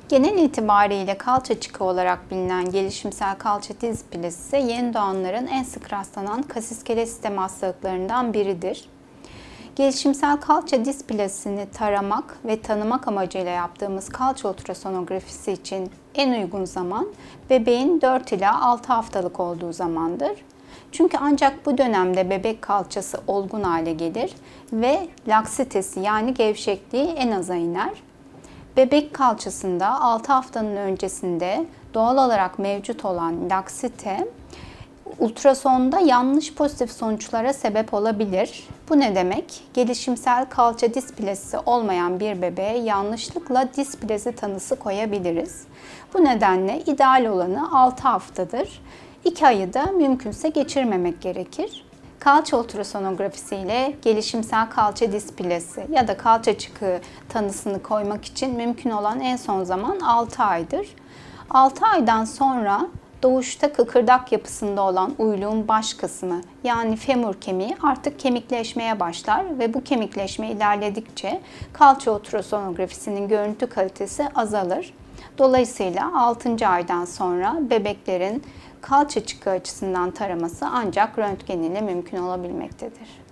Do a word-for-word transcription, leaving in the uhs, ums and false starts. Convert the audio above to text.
Genel itibariyle kalça çıkığı olarak bilinen gelişimsel kalça displazisi yeni doğanların en sık rastlanan kasiskelet sistemi hastalıklarından biridir. Gelişimsel kalça displazisini taramak ve tanımak amacıyla yaptığımız kalça ultrasonografisi için en uygun zaman bebeğin dört ila altı haftalık olduğu zamandır. Çünkü ancak bu dönemde bebek kalçası olgun hale gelir ve laksitesi yani gevşekliği en aza iner. Bebek kalçasında altı haftanın öncesinde doğal olarak mevcut olan laksite ultrasonda yanlış pozitif sonuçlara sebep olabilir. Bu ne demek? Gelişimsel kalça displazisi olmayan bir bebeğe yanlışlıkla displazi tanısı koyabiliriz. Bu nedenle ideal olanı altı haftadır. iki ayı da mümkünse geçirmemek gerekir. Kalça ultrasonografisi ile gelişimsel kalça displazisi ya da kalça çıkığı tanısını koymak için mümkün olan en son zaman altı aydır. altı aydan sonra doğuşta kıkırdak yapısında olan uyluğun baş kısmı yani femur kemiği artık kemikleşmeye başlar ve bu kemikleşme ilerledikçe kalça ultrasonografisinin görüntü kalitesi azalır. Dolayısıyla altıncı aydan sonra bebeklerin kalça çıkığı açısından taraması ancak röntgen ile mümkün olabilmektedir.